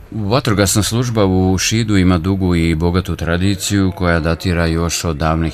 Vatrogasna služba u Šidu ima dugu i bogatu tradiciju koja datira još od davne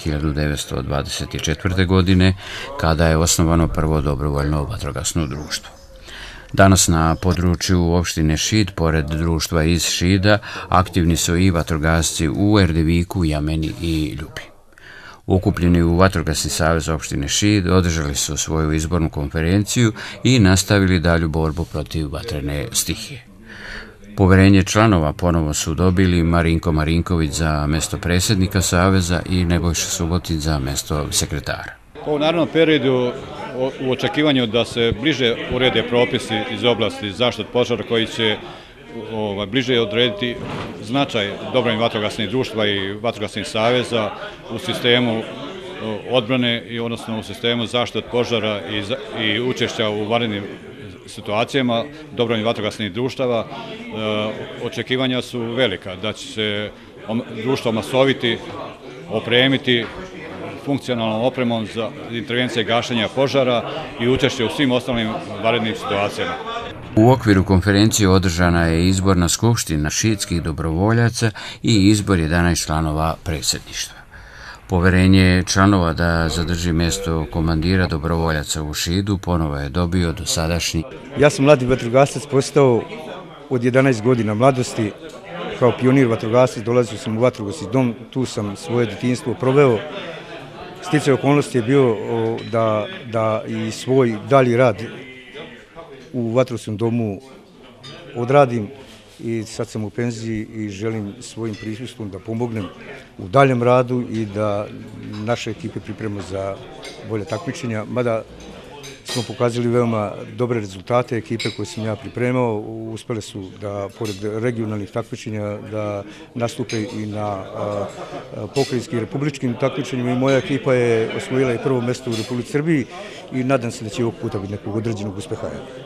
1924. godine, kada je osnovano prvo dobrovoljno vatrogasno društvo. Danas na području opštine Šid, pored društva iz Šida, aktivni su i vatrogasci u Erdeviku, Jameni i Ljubi. Okupljeni u Vatrogasni savez opštine Šid održali su svoju izbornu konferenciju i nastavili dalju borbu protiv vatrene stihije. Poverenje članova ponovo su dobili Marinko Marinković za mesto predsjednika Saveza i Nebojša Subotić za mesto sekretara. U narednom periodu u očekivanju da se bliže urede propisi iz oblasti zaštite od požara koji će bliže odrediti značaj dobrovoljnih vatrogasnih društva i vatrogasnih saveza u sistemu odbrane i odnosno u sistemu zaštite od požara i učešća u vanrednim situacijama dobrovoljnih vatrogasnih društava. Očekivanja su velika da će se društvo masoviti, opremiti funkcionalnom opremom za intervencije gašenja požara i učešće u svim ostalim vanrednim situacijama. U okviru konferencije održana je izborna skupština šidskih dobrovoljaca i izbor 11 članova predsjedništva. Poverenje članova da zadrži mjesto komandira dobrovoljaca u Šidu ponovo je dobio dosadašnji. Ja sam mladi vatrogasac, postao od 11 godina mladosti. Kao pionir vatrogasac dolazio sam u vatrogasni dom, tu sam svoje djetinjstvo proveo. Sticaj okolnosti je bio da i svoj dalji rad u vatrogasnom domu odradim i sad sam u penziji i želim svojim prisustvom da pomognem u daljem radu i da naše ekipe pripremimo za bolje takmičenja, mada smo pokazali veoma dobre rezultate. Ekipe koje sam ja pripremao uspjele su da, pored regionalnih takmičenja, da nastupe i na pokrajinskim i republičkim takmičenjima i moja ekipa je osvojila i prvo mjesto u Republici Srbiji i nadam se da će ovog puta biti nekog određenog uspeha.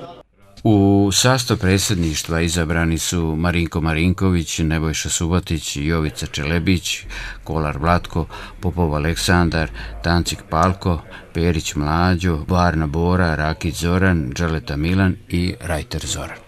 U sastav predsjedništva izabrani su Marinko Marinković, Nebojša Subotić, Jovica Čelebić, Kolar Vlatko, Popov Aleksandar, Tancik Palko, Perić Mlađo, Varna Bora, Rakić Zoran, Đeleta Milan i Rajter Zoran.